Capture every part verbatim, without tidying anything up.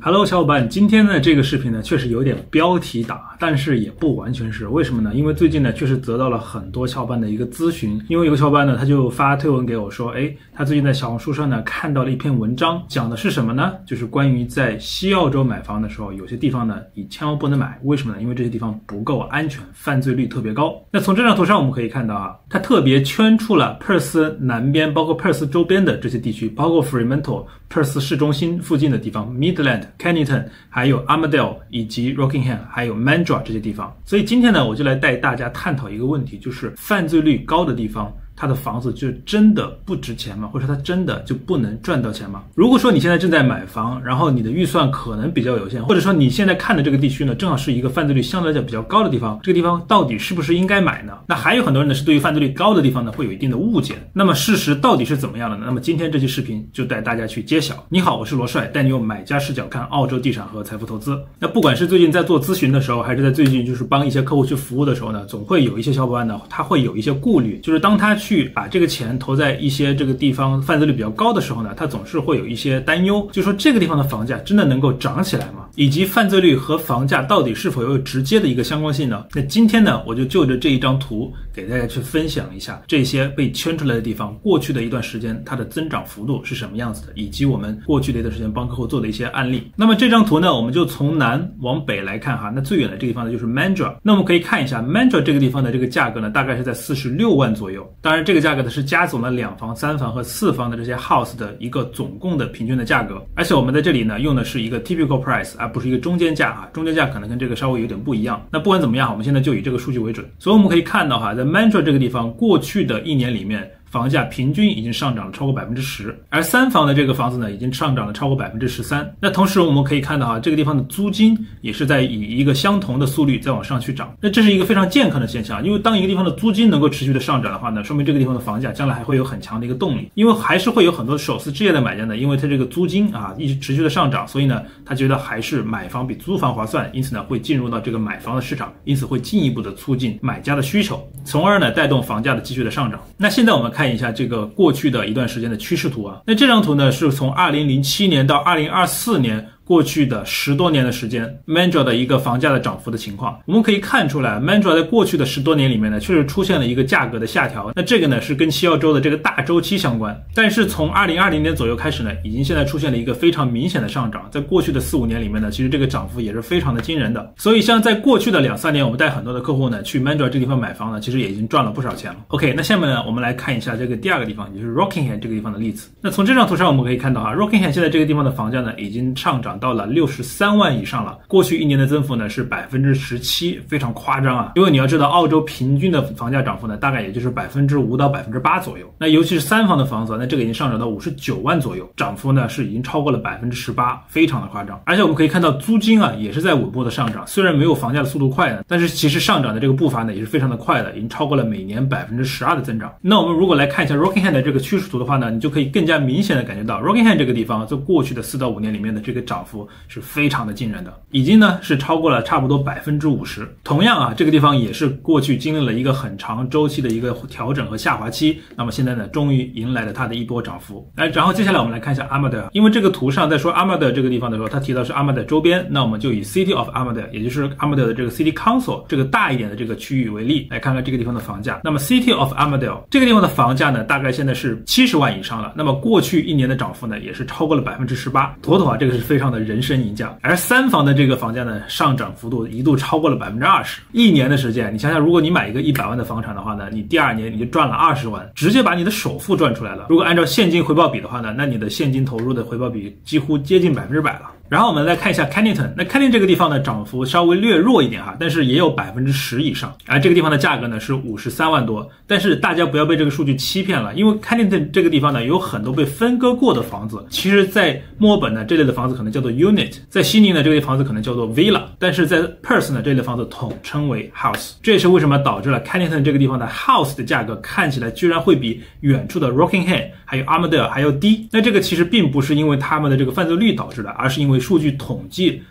Hello， 小伙伴，今天呢这个视频呢确实有点标题党，但是也不完全是。为什么呢？因为最近呢确实得到了很多小伙伴的一个咨询。因为有个小伙伴呢他就发推文给我说，哎，他最近在小红书上呢看到了一篇文章，讲的是什么呢？就是关于在西澳洲买房的时候，有些地方呢你千万不能买。为什么呢？因为这些地方不够安全，犯罪率特别高。那从这张图上我们可以看到啊，它特别圈出了珀斯南边，包括珀斯周边的这些地区，包括 Fremantle、珀斯市中心附近的地方 Midland、Cannington， 还有 Armadale 以及 Rockingham， 还有 Mandurah 这些地方。所以今天呢，我就来带大家探讨一个问题，就是犯罪率高的地方，它的房子就真的不值钱吗？或者它真的就不能赚到钱吗？如果说你现在正在买房，然后你的预算可能比较有限，或者说你现在看的这个地区呢，正好是一个犯罪率相对来讲比较高的地方，这个地方到底是不是应该买呢？那还有很多人呢是对于犯罪率高的地方呢会有一定的误解。那么事实到底是怎么样的呢？那么今天这期视频就带大家去揭晓。你好，我是罗帅，带你用买家视角看澳洲地产和财富投资。那不管是最近在做咨询的时候，还是在最近就是帮一些客户去服务的时候呢，总会有一些小伙伴呢他会有一些顾虑，就是当他去把这个钱投在一些这个地方犯罪率比较高的时候呢，他总是会有一些担忧，就说这个地方的房价真的能够涨起来吗？以及犯罪率和房价到底是否有直接的一个相关性呢？那今天呢，我就就着这一张图给大家去分享一下这些被圈出来的地方，过去的一段时间它的增长幅度是什么样子的，以及我们过去的一段时间帮客户做的一些案例。那么这张图呢，我们就从南往北来看哈，那最远的这个地方呢就是 Mandurah。那我们可以看一下 Mandurah 这个地方的这个价格呢，大概是在四十六万左右。当然这个价格呢是加总了两房、三房和四房的这些 house 的一个总共的平均的价格，而且我们在这里呢用的是一个 typical price， 而不是一个中间价啊，中间价可能跟这个稍微有点不一样。那不管怎么样，我们现在就以这个数据为准。所以我们可以看到哈，在 Mandurah 这个地方，过去的一年里面，房价平均已经上涨了超过 百分之十， 而三房的这个房子呢已经上涨了超过 百分之十三。 那同时我们可以看到啊，这个地方的租金也是在以一个相同的速率在往上去涨。那这是一个非常健康的现象，因为当一个地方的租金能够持续的上涨的话呢，说明这个地方的房价将来还会有很强的一个动力。因为还是会有很多首次置业的买家呢，因为他这个租金啊一直持续的上涨，所以呢他觉得还是买房比租房划算，因此呢会进入到这个买房的市场，因此会进一步的促进买家的需求，从而呢带动房价的继续的上涨。那现在我们看一下这个过去的一段时间的趋势图啊，那这张图呢是从二零零七年到二零二四年过去的十多年的时间 Mandurah 的一个房价的涨幅的情况。我们可以看出来 Mandurah 在过去的十多年里面呢确实出现了一个价格的下调，那这个呢是跟西澳洲的这个大周期相关。但是从二零二零年左右开始呢，已经现在出现了一个非常明显的上涨，在过去的四五年里面呢，其实这个涨幅也是非常的惊人的。所以像在过去的两三年，我们带很多的客户呢去 Mandurah 这个地方买房呢，其实也已经赚了不少钱了。 OK， 那下面呢我们来看一下这个第二个地方，也就是 Rockingham 这个地方的例子。那从这张图上我们可以看到啊 Rockingham 现在这个地方的房价呢已经上涨到了六十三万以上了，过去一年的增幅呢是 百分之十七， 非常夸张啊。因为你要知道澳洲平均的房价涨幅呢大概也就是 百分之五 到 百分之八 左右，那尤其是三房的房子，那这个已经上涨到五十九万左右，涨幅呢是已经超过了 百分之十八， 非常的夸张。而且我们可以看到租金啊也是在稳步的上涨，虽然没有房价的速度快呢，但是其实上涨的这个步伐呢也是非常的快的，已经超过了每年 百分之十二 的增长。那我们如果来看一下 Rockingham 的这个趋势图的话呢，你就可以更加明显的感觉到 Rockingham 这个地方在过去的四到五年里面的这个涨幅是非常的惊人的，已经呢是超过了差不多 百分之五十。 同样啊，这个地方也是过去经历了一个很长周期的一个调整和下滑期，那么现在呢终于迎来了它的一波涨幅。来，然后接下来我们来看一下 Armadale， 因为这个图上在说 Armadale 这个地方的时候，它提到是 Armadale 周边，那我们就以 City of Armadale， 也就是 Armadale 的这个 City Council 这个大一点的这个区域为例，来看看这个地方的房价。那么 City of Armadale 这个地方的房价呢大概现在是七十万以上了，那么过去一年的涨幅呢也是超过了 百分之十八， 妥妥啊，这个是非常的人生赢家。而三房的这个房价呢上涨幅度一度超过了 百分之二十， 一年的时间，你想想，如果你买一个一百万的房产的话呢，你第二年你就赚了二十万，直接把你的首付赚出来了。如果按照现金回报比的话呢，那你的现金投入的回报比几乎接近百分之百了。然后我们来看一下 Cannington， 那 Cannington 这个地方呢涨幅稍微略弱一点哈，但是也有 百分之十 以上，而这个地方的价格呢是五十三万多。但是大家不要被这个数据欺骗了，因为 Cannington 这个地方呢有很多被分割过的房子，其实在墨尔本呢这类的房子可能叫做 unit， 在悉尼呢这类房子可能叫做 villa， 但是在 Perth 呢这类的房子统称为 house。 这也是为什么导致了 Cannington 这个地方的 house 的价格看起来居然会比远处的 Rockingham 还有 Armadale 还要低。那这个其实并不是因为他们的这个犯罪率导致的，而是因为数据统计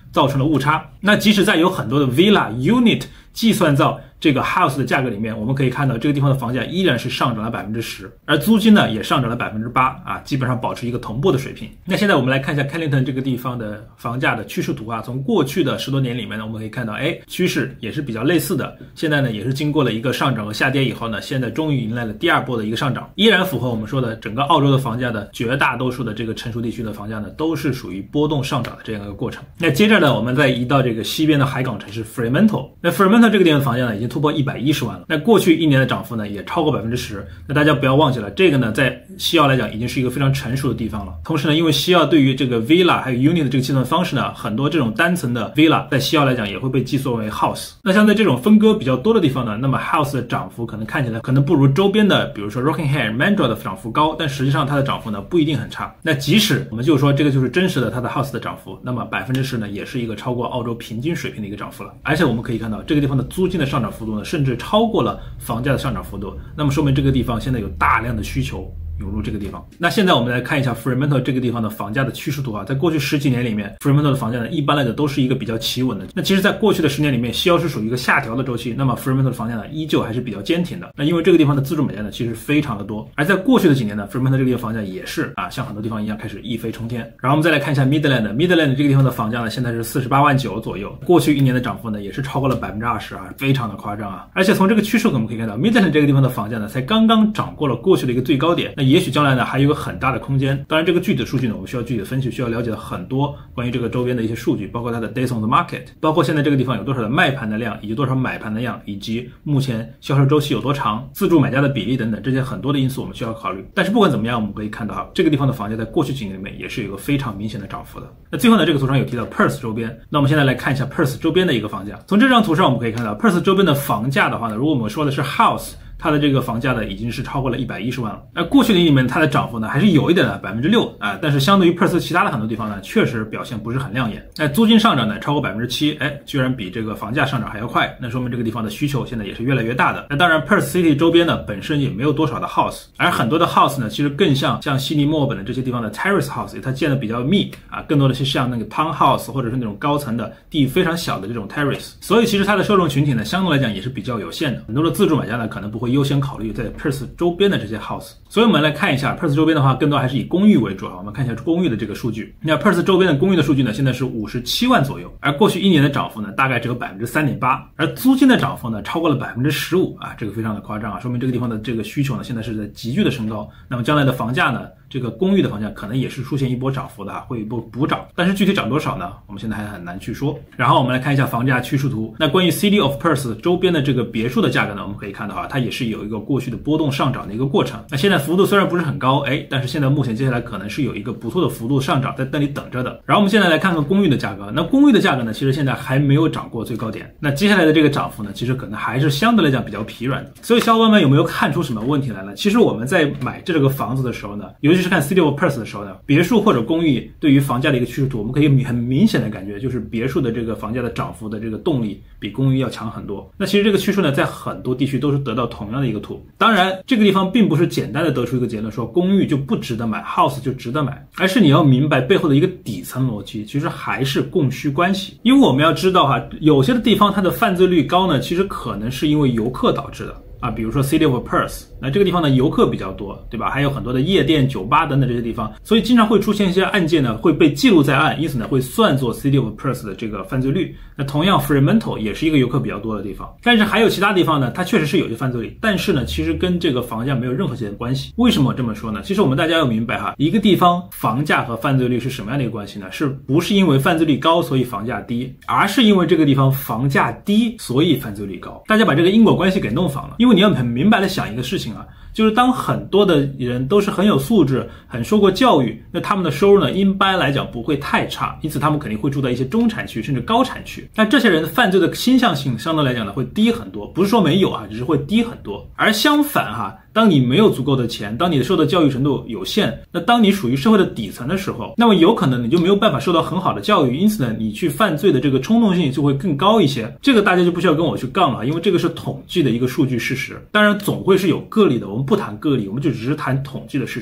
造成了误差。那即使在有很多的 villa unit 计算到这个 house 的价格里面，我们可以看到这个地方的房价依然是上涨了 百分之十， 而租金呢也上涨了 百分之八 啊，基本上保持一个同步的水平。那现在我们来看一下 Kennington 这个地方的房价的趋势图啊，从过去的十多年里面呢，我们可以看到，哎，趋势也是比较类似的。现在呢也是经过了一个上涨和下跌以后呢，现在终于迎来了第二波的一个上涨，依然符合我们说的整个澳洲的房价的绝大多数的这个成熟地区的房价呢，都是属于波动上涨的这样一个过程。那接着呢，我们再移到这个西边的海港城市 Fremantle， 那 Fremantle 这个地方的房价呢，已经突破一百一十万了。那过去一年的涨幅呢，也超过 百分之十。 那大家不要忘记了，这个呢在西澳来讲已经是一个非常成熟的地方了。同时呢，因为西澳对于这个 villa 还有 unit 的这个计算方式呢，很多这种单层的 villa 在西澳来讲也会被计算为 house。 那像在这种分割比较多的地方呢，那么 house 的涨幅可能看起来可能不如周边的比如说 Rockingham、Mandurah 的涨幅高，但实际上它的涨幅呢不一定很差。那即使我们就说这个就是真实的它的 house 的涨幅，那么 百分之十 呢也是一个超过澳洲平均水平的一个涨幅了。而且我们可以看到这个地方的租金的上涨幅度呢，甚至超过了房价的上涨幅度，那么说明这个地方现在有大量的需求涌入这个地方。那现在我们来看一下 Fremantle 这个地方的房价的趋势图啊，在过去十几年里面 Fremantle 的房价呢，一般来讲都是一个比较企稳的。那其实在过去的十年里面，西澳是属于一个下调的周期，那么 Fremantle 的房价呢依旧还是比较坚挺的。那因为这个地方的自住买家呢其实非常的多，而在过去的几年呢 Fremantle 这个地方房价也是啊像很多地方一样开始一飞冲天。然后我们再来看一下 Midland Midland 这个地方的房价呢现在是四十八万九左右，过去一年的涨幅呢也是超过了 百分之二十 啊，非常的夸张啊。而且从这个趋势我们可以看到 Midland 这个地方的房价呢才刚刚涨过了过去的一个最高点，那也许将来呢还有一个很大的空间。当然这个具体的数据呢我们需要具体的分析，需要了解很多关于这个周边的一些数据，包括它的 days on the market， 包括现在这个地方有多少的卖盘的量，以及多少买盘的量，以及目前销售周期有多长，自住买家的比例等等，这些很多的因素我们需要考虑。但是不管怎么样，我们可以看到哈，这个地方的房价在过去几年里面也是有一个非常明显的涨幅的。那最后呢，这个图上有提到 Perth 周边，那我们现在来看一下 Perth 周边的一个房价。从这张图上我们可以看到 Perth 周边的房价的话呢，如果我们说的是 house，它的这个房价呢已经是超过了一百一十万了。那过去的一年里面它的涨幅呢还是有一点的 百分之六 啊，但是相对于 Perth 其他的很多地方呢确实表现不是很亮眼。那租金上涨呢超过 百分之七， 哎，居然比这个房价上涨还要快，那说明这个地方的需求现在也是越来越大的。那当然 Perth City 周边呢本身也没有多少的 house， 而很多的 house 呢其实更像像悉尼、墨尔本的这些地方的 terrace house， 它建的比较密啊，更多的是像那个 townhouse 或者是那种高层的地非常小的这种 terrace， 所以其实它的受众群体呢相对来讲也是比较有限的。很多的自住买家呢可能不会优先考虑在 Perth 周边的这些 house， 所以我们来看一下 Perth 周边的话，更多还是以公寓为主啊。我们看一下公寓的这个数据。那 Perth 周边的公寓的数据呢，现在是五十七万左右，而过去一年的涨幅呢，大概只有 百分之三点八， 而租金的涨幅呢，超过了 百分之十五 啊，这个非常的夸张啊，说明这个地方的这个需求呢，现在是在急剧的升高。那么将来的房价呢，这个公寓的房价可能也是出现一波涨幅的啊，会一波补涨，但是具体涨多少呢？我们现在还很难去说。然后我们来看一下房价趋势图。那关于 City of Perth 周边的这个别墅的价格呢，我们可以看到啊，它也是有一个过去的波动上涨的一个过程。那现在幅度虽然不是很高，哎，但是现在目前接下来可能是有一个不错的幅度上涨在那里等着的。然后我们现在来看看公寓的价格。那公寓的价格呢，其实现在还没有涨过最高点。那接下来的这个涨幅呢，其实可能还是相对来讲比较疲软的。所以小伙伴们有没有看出什么问题来了？其实我们在买这个房子的时候呢，尤其是看 City of Perth 的时候呢，别墅或者公寓对于房价的一个趋势图，我们可以很明显的感觉就是别墅的这个房价的涨幅的这个动力比公寓要强很多。那其实这个趋势呢，在很多地区都是得到同样的一个图。当然这个地方并不是简单的得出一个结论说公寓就不值得买， house 就值得买，而是你要明白背后的一个底层逻辑，其实还是供需关系。因为我们要知道哈，有些的地方它的犯罪率高呢，其实可能是因为游客导致的啊，比如说 City of Perth， 那这个地方呢游客比较多，对吧？还有很多的夜店、酒吧等等这些地方，所以经常会出现一些案件呢会被记录在案，因此呢会算作 City of Perth 的这个犯罪率。那同样 Fremantle 也是一个游客比较多的地方，但是还有其他地方呢，它确实是有些犯罪率，但是呢其实跟这个房价没有任何直接关系。为什么我这么说呢？其实我们大家要明白哈，一个地方房价和犯罪率是什么样的一个关系呢？是不是因为犯罪率高所以房价低，而是因为这个地方房价低所以犯罪率高。大家把这个因果关系给弄反了。因为你要很明白的想一个事情啊，就是当很多的人都是很有素质、很受过教育，那他们的收入呢，一般来讲不会太差，因此他们肯定会住在一些中产区甚至高产区。那这些人的犯罪的倾向性相对来讲呢会低很多，不是说没有啊，只是会低很多。而相反哈，当你没有足够的钱，当你受的教育程度有限，那当你属于社会的底层的时候，那么有可能你就没有办法受到很好的教育，因此呢，你去犯罪的这个冲动性就会更高一些。这个大家就不需要跟我去杠了，因为这个是统计的一个数据事实。当然总会是有个例的，我们不谈个例，我们就只是谈统计的事实。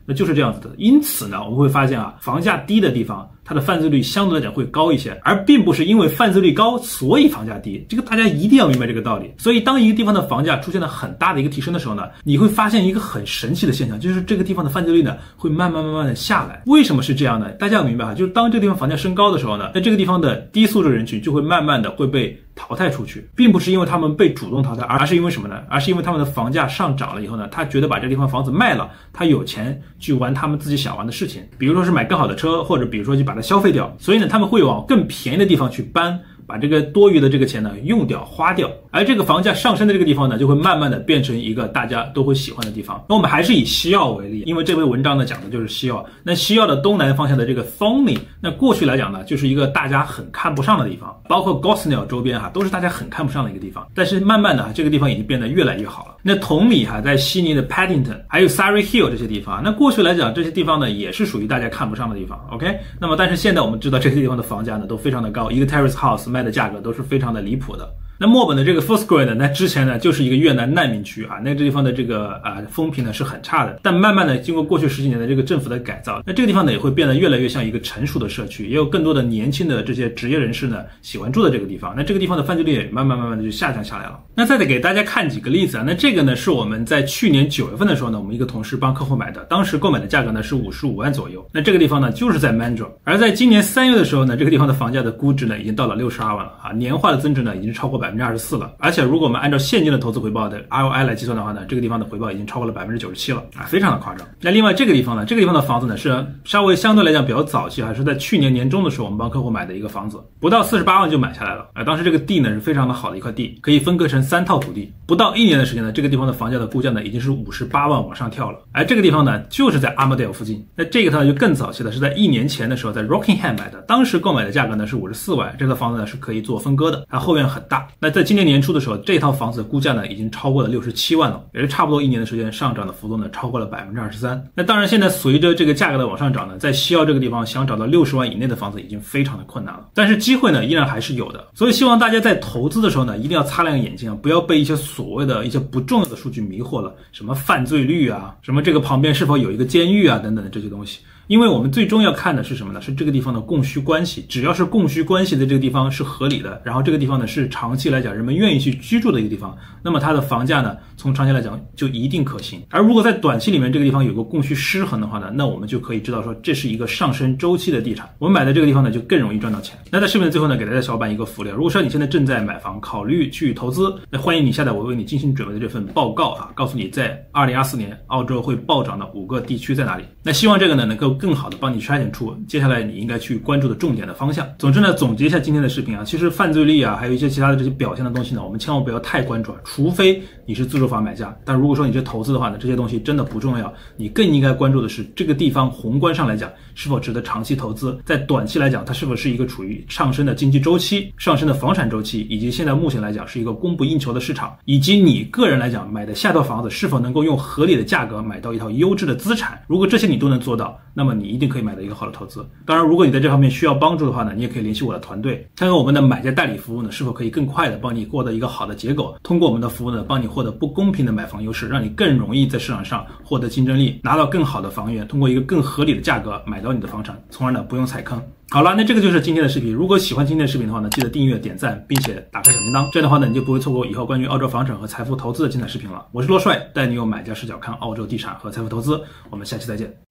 那就是这样子的。因此呢，我们会发现啊，房价低的地方，它的犯罪率相对来讲会高一些，而并不是因为犯罪率高所以房价低，这个大家一定要明白这个道理。所以当一个地方的房价出现了很大的一个提升的时候呢，你会发现一个很神奇的现象，就是这个地方的犯罪率呢会慢慢慢慢的下来。为什么是这样呢？大家要明白哈，就是当这个地方房价升高的时候呢，那这个地方的低素质人群就会慢慢的会被淘汰出去，并不是因为他们被主动淘汰，而是因为什么呢？而是因为他们的房价上涨了以后呢，他觉得把这个地方房子卖了，他有钱去玩他们自己想玩的事情，比如说是买更好的车，或者比如说去把它消费掉，所以呢，他们会往更便宜的地方去搬，把这个多余的这个钱呢用掉花掉，而这个房价上升的这个地方呢，就会慢慢的变成一个大家都会喜欢的地方。那我们还是以西澳为例，因为这篇文章呢讲的就是西澳。那西澳的东南方向的这个 Thornlie， 那过去来讲呢，就是一个大家很看不上的地方，包括 Gosnell 周边哈、啊，都是大家很看不上的一个地方。但是慢慢的、啊、这个地方已经变得越来越好了。那同理哈、啊，在悉尼的 Paddington 还有 Surrey Hill 这些地方，那过去来讲这些地方呢也是属于大家看不上的地方。OK， 那么但是现在我们知道这些地方的房价呢都非常的高，一个 Terrace House 卖的价格都是非常的离谱的。那墨本的这个 Footscray 呢，那之前呢就是一个越南难民区啊，那这地方的这个啊风评呢是很差的，但慢慢的经过过去十几年的这个政府的改造，那这个地方呢也会变得越来越像一个成熟的社区，也有更多的年轻的这些职业人士呢喜欢住的这个地方，那这个地方的犯罪率也慢慢慢慢的就下降下来了。那再得给大家看几个例子啊，那这个呢是我们在去年九月份的时候呢，我们一个同事帮客户买的，当时购买的价格呢是五十五万左右，那这个地方呢就是在 Mandurah， 而在今年三月的时候呢，这个地方的房价的估值呢已经到了六十二万了啊，年化的增值呢已经超过 百分之二十四 了。而且如果我们按照现金的投资回报的 R O I 来计算的话呢，这个地方的回报已经超过了 百分之九十七 了啊，非常的夸张。那另外这个地方呢，这个地方的房子呢是稍微相对来讲比较早期，还是在去年年中的时候我们帮客户买的一个房子，不到四十八万就买下来了啊，当时这个地呢是非常的好的一块地，可以分割成三套土地，不到一年的时间呢，这个地方的房价的估价呢已经是五十八万往上跳了。而这个地方呢就是在 Armadale 附近，那这个它就更早期了，是在一年前的时候在 Rockingham 买的，当时购买的价格呢是五十四万，这套房子呢是可以做分割的，它后院很大。那在今年年初的时候，这套房子的估价呢已经超过了六十七万了，也是差不多一年的时间上涨的幅度呢超过了 百分之二十三。 那当然现在随着这个价格的往上涨呢，在西澳这个地方想找到六十万以内的房子已经非常的困难了，但是机会呢依然还是有的。所以希望大家在投资的时候呢一定要擦亮眼睛啊，不要被一些所谓的一些不重要的数据迷惑了，什么犯罪率啊，什么这个旁边是否有一个监狱啊等等的这些东西。因为我们最终要看的是什么呢？是这个地方的供需关系，只要是供需关系的这个地方是合理的，然后这个地方呢是长期来讲人们愿意去居住的一个地方，那么它的房价呢从长期来讲就一定可行。而如果在短期里面这个地方有个供需失衡的话呢，那我们就可以知道说这是一个上升周期的地产，我们买的这个地方呢就更容易赚到钱。那在视频的最后呢，给大家小伙伴一个福利，如果说你现在正在买房考虑去投资，那欢迎你下载我为你精心准备的这份报告啊，告诉你在二零二四年澳洲会暴涨的五个地区在哪里。那希望这个呢能够更好的帮你筛选出接下来你应该去关注的重点的方向。总之呢，总结一下今天的视频啊，其实犯罪率啊，还有一些其他的这些表现的东西呢，我们千万不要太关注啊，除非你是自住房买家。但如果说你是投资的话呢，这些东西真的不重要，你更应该关注的是这个地方宏观上来讲是否值得长期投资，在短期来讲它是否是一个处于上升的经济周期、上升的房产周期，以及现在目前来讲是一个供不应求的市场，以及你个人来讲买的下套房子是否能够用合理的价格买到一套优质的资产。如果这些你都能做到，那么你一定可以买到一个好的投资。当然如果你在这方面需要帮助的话呢，你也可以联系我的团队，看看我们的买家代理服务呢是否可以更快的帮你获得一个好的结果，通过我们的服务呢帮你获得不公平的买房优势，让你更容易在市场上获得竞争力，拿到更好的房源，通过一个更合理的价格买到你的房产，从而呢不用踩坑。好了，那这个就是今天的视频。如果喜欢今天的视频的话呢，记得订阅、点赞，并且打开小铃铛，这样的话呢，你就不会错过以后关于澳洲房产和财富投资的精彩视频了。我是罗帅，带你用买家视角看澳洲地产和财富投资。我们下期再见。